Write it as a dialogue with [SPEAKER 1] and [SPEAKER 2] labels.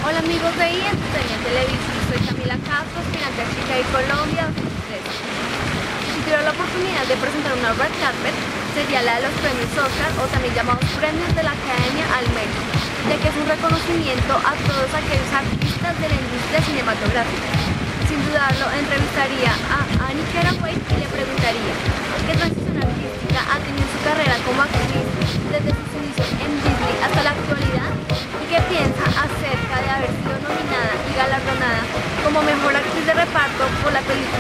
[SPEAKER 1] Hola amigos de ESPN Televisión, soy Camila Castro, aspirante a Chica y Colombia 2013. Si tuviera la oportunidad de presentar una red carpet, sería la de los premios Oscar, o también llamados premios de la Academia al Mérito, ya que es un reconocimiento a todos aquellos artistas de la industria cinematográfica. Sin dudarlo, entrevistaría a Annie Hathaway y le preguntaría qué transición artística ha tenido su carrera como actriz desde sus inicios en Disney hasta la actualidad, y qué piensa acerca de haber sido nominada y galardonada como mejor actriz de reparto por la película